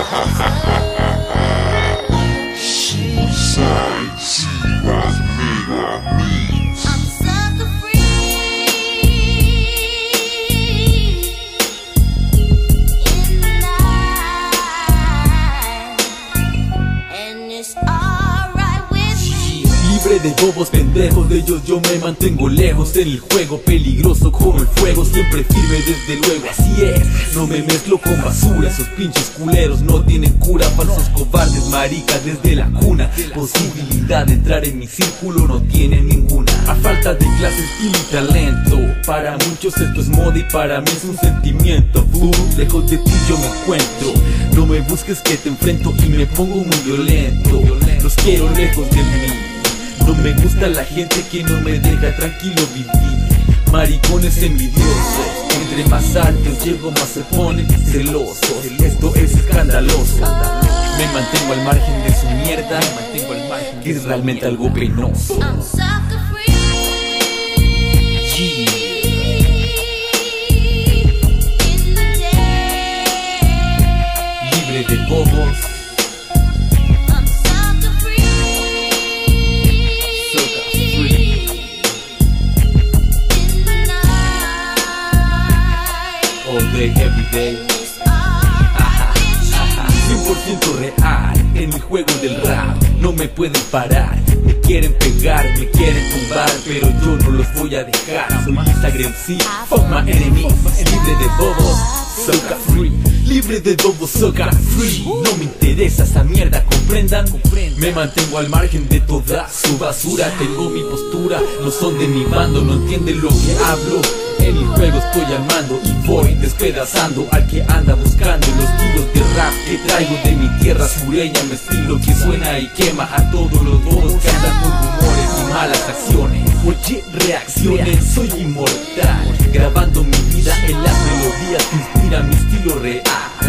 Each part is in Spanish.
Libre de bobos pendejos, de ellos yo me mantengo lejos. En el juego peligroso como el fuego, siempre firme desde luego. Así es, no me mezclo con basura. Esos pinches culeros no tienen cura. Falsos cobardes, maricas desde la cuna. Posibilidad de entrar en mi círculo no tienen ninguna. A falta de clase, estilo y talento, para muchos esto es moda y para mí es un sentimiento. Lejos de ti yo me encuentro. No me busques que te enfrento y me pongo muy violento. Los quiero lejos de mí. No me gusta la gente que no me deja tranquilo vivir. Maricones envidiosos, entre más altos llego más se ponen celosos. Esto es escandaloso. Me mantengo al margen de su mierda, que es realmente algo penoso. Libre de bobos. All day, every day. 100% real en el juego del rap. No me pueden parar. Me quieren pegar, me quieren tumbar, pero yo no los voy a dejar. Soy Instagram, sí, fuck my enemies. Libre de bobos, soca free. Libre de bobos, soca free. No me interesa esa mierda, comprendan. Me mantengo al margen de toda su basura. Tengo mi postura, no son de mi bando, no entienden lo que hablo. En el juego estoy al mando y voy despedazando al que anda buscando los tiros de rap que traigo de mi tierra sureña. Mi estilo que suena y quema a todos los bobos que andan con rumores y malas acciones. Oye, reacciones, soy inmortal, grabando mi vida en las melodías que inspiran mi estilo real.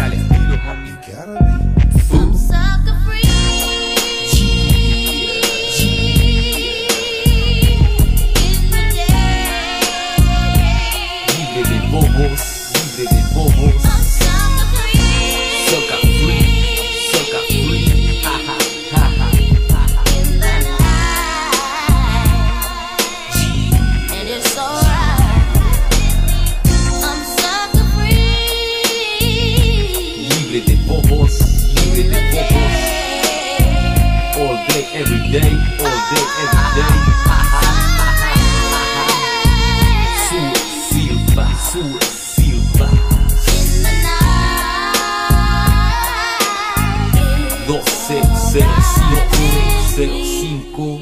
Libre de bobos, soca free, ha ha ha ha. Libre de bobos, all day, every day, all day, every day. Silva 12 05